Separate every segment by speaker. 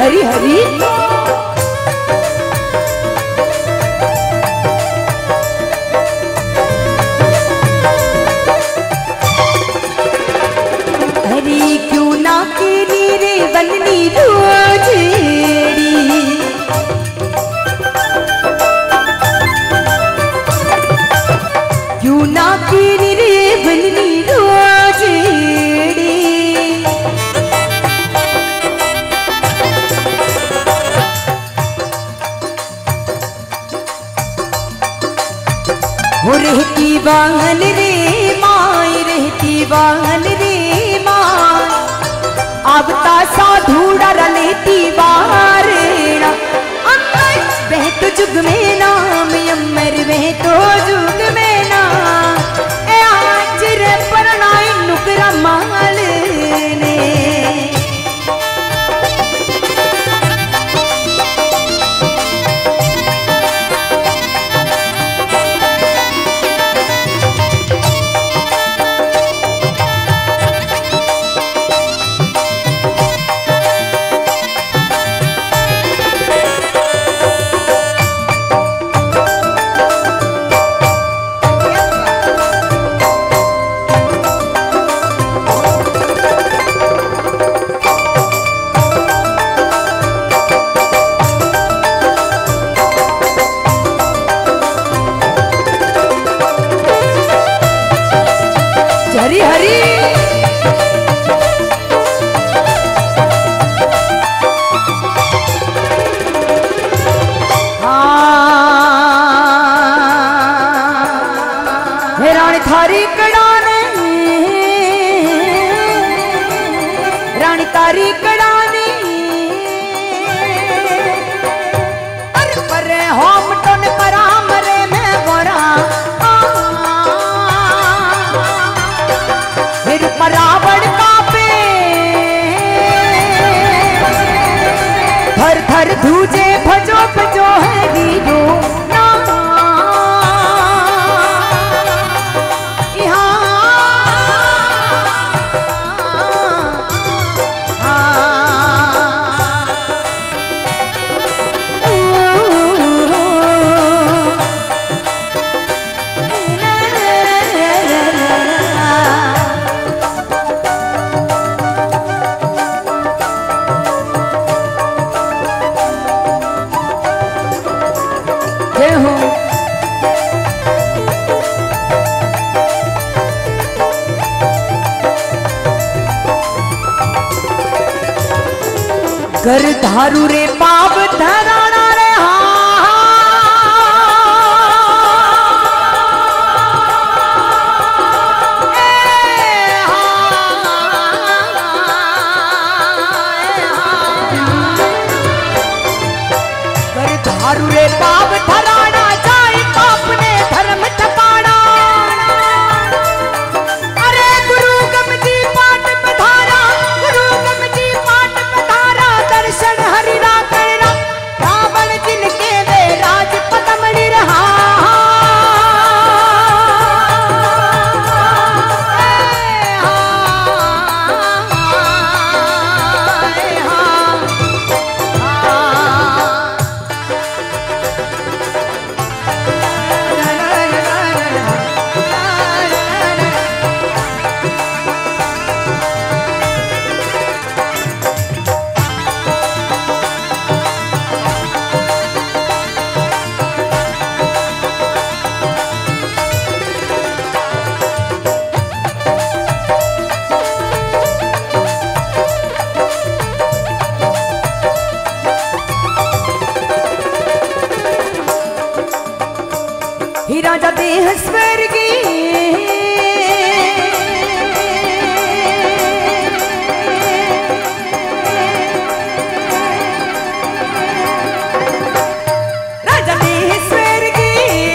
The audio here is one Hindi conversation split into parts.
Speaker 1: हरी हरी हरी क्यों ना कीनी रे बननी रोजेड़ी क्यों ना कीनी रे बननी रोजेड़ी हो रहती बाहन रे माई रहती बाहन रे माई अब ता साधु डर लेती बारेना वह तो जुग में नाम अमर वह तो जुग में नाम आज रे परनाई नुकरा माल ने हरी हरी हे रानी थारी कड़ाने रानी तारी कड़ानी अरे पर होम टोन परा मरे में गोरा रावण कापे थर थर धूजे भजो भजो है वीरो घर धारू रे पाप धराना रे घर धारू रे पाप धराना जाए पाप ने धर्म ठकाना अरे गुरु गमजी पाठ पधारा गुरु गमजी पाठ पधारा दर्शन हरिरा करना रावण जिनके वे राज पदमणि रहा ही राजा देह स्वर्गी राजा देह स्वर्गी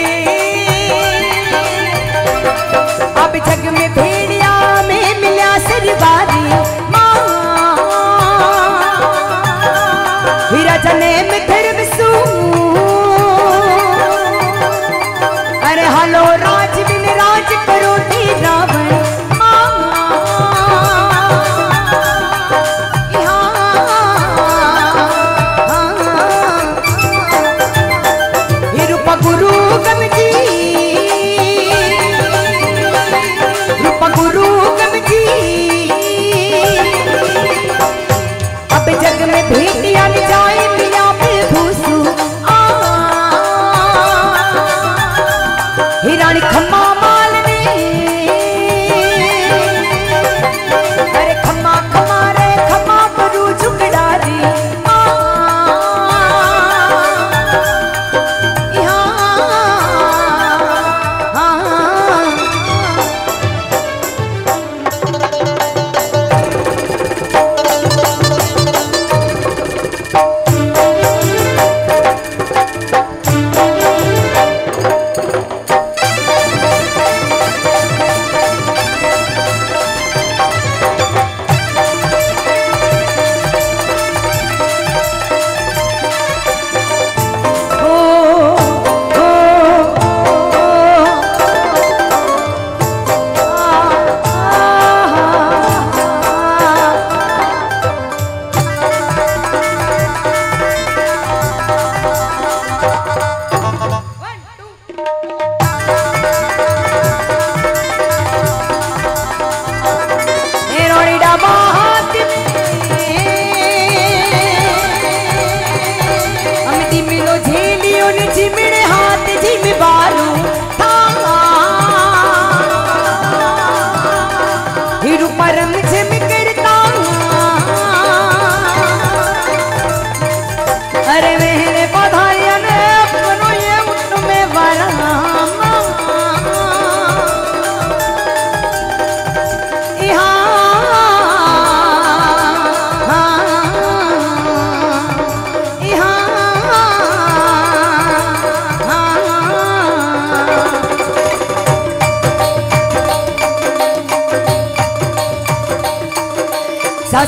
Speaker 1: अब जग में भेड़िया में मिला सरवारी माँ ही राजा ने में धर्म सू अरे हलो राज बिन राज करो नी रावण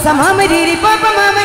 Speaker 1: सम हम रे रे प प म म